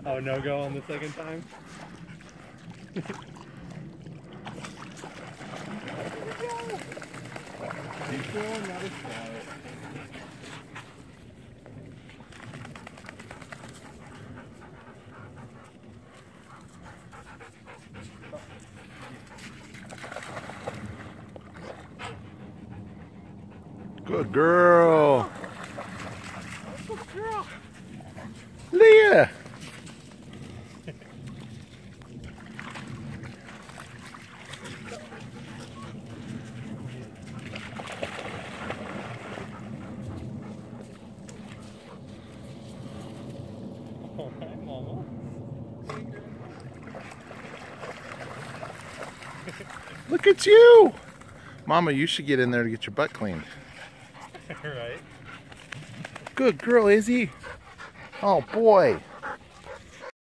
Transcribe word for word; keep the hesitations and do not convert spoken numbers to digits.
Oh, no go on the second time? Keep going, not a scout. Good girl. Good girl. Leah. All right, Mama. Look at you. Mama, you should get in there to get your butt cleaned. Right. Good girl, Izzy. Oh boy.